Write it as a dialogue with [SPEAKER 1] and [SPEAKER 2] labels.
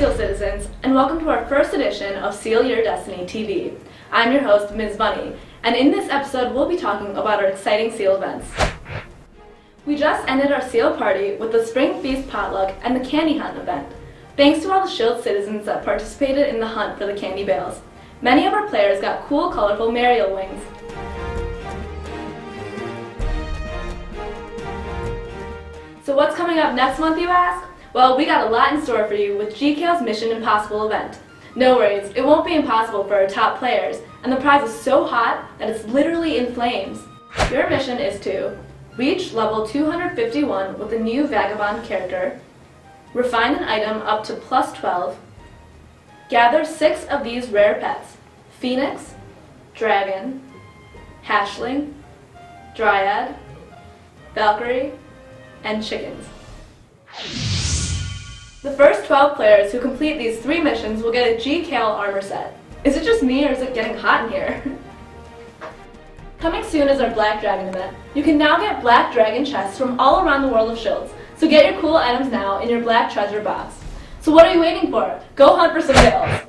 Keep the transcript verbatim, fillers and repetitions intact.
[SPEAKER 1] Seal citizens, and welcome to our first edition of Seal Your Destiny T V. I'm your host, Miz Bunny, and in this episode we'll be talking about our exciting Seal events. We just ended our Seal party with the Spring Feast Potluck and the Candy Hunt event. Thanks to all the Shiltz citizens that participated in the hunt for the candy bales. Many of our players got cool, colorful Mariel wings. So what's coming up next month, you ask? Well, we got a lot in store for you with Jikael's Mission Impossible event. No worries, it won't be impossible for our top players, and the prize is so hot that it's literally in flames. Your mission is to reach level two hundred fifty-one with a new Vagabond character, refine an item up to plus twelve, gather six of these rare pets: Phoenix, Dragon, Hatchling, Dryad, Valkyrie, and Chickens. The first twelve players who complete these three missions will get a Jikael armor set. Is it just me or is it getting hot in here? Coming soon is our Black Dragon event. You can now get Black Dragon chests from all around the world of Shiltz, so get your cool items now in your Black Treasure box. So what are you waiting for? Go hunt for some Bales!